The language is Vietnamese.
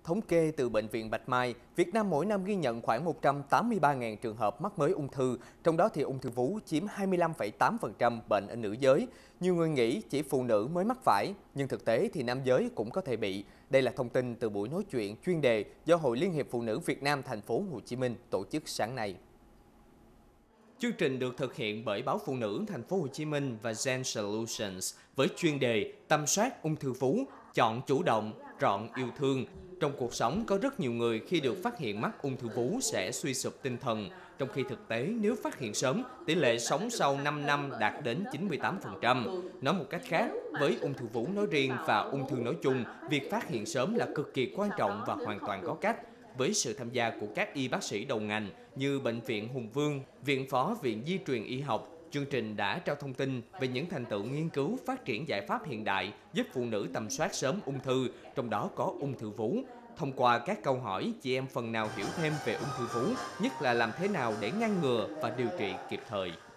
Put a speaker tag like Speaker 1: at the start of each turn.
Speaker 1: thống kê từ Bệnh viện Bạch Mai, Việt Nam mỗi năm ghi nhận khoảng 183.000 trường hợp mắc mới ung thư, trong đó thì ung thư vú chiếm 25,8% bệnh ở nữ giới. Nhiều người nghĩ chỉ phụ nữ mới mắc phải, nhưng thực tế thì nam giới cũng có thể bị. Đây là thông tin từ buổi nói chuyện chuyên đề do Hội Liên hiệp Phụ nữ Việt Nam Thành phố Hồ Chí Minh tổ chức sáng nay. Chương trình được thực hiện bởi Báo Phụ nữ Thành phố Hồ Chí Minh và Gen Solutions với chuyên đề tầm soát ung thư vú, chọn chủ động, chọn yêu thương. Trong cuộc sống có rất nhiều người khi được phát hiện mắc ung thư vú sẽ suy sụp tinh thần, trong khi thực tế nếu phát hiện sớm, tỷ lệ sống sau 5 năm đạt đến 98%. Nói một cách khác, với ung thư vú nói riêng và ung thư nói chung, việc phát hiện sớm là cực kỳ quan trọng và hoàn toàn có cách. Với sự tham gia của các y bác sĩ đầu ngành như Bệnh viện Hùng Vương, Viện Phó Viện Di truyền Y học, chương trình đã trao thông tin về những thành tựu nghiên cứu phát triển giải pháp hiện đại giúp phụ nữ tầm soát sớm ung thư, trong đó có ung thư vú. Thông qua các câu hỏi, chị em phần nào hiểu thêm về ung thư vú, nhất là làm thế nào để ngăn ngừa và điều trị kịp thời.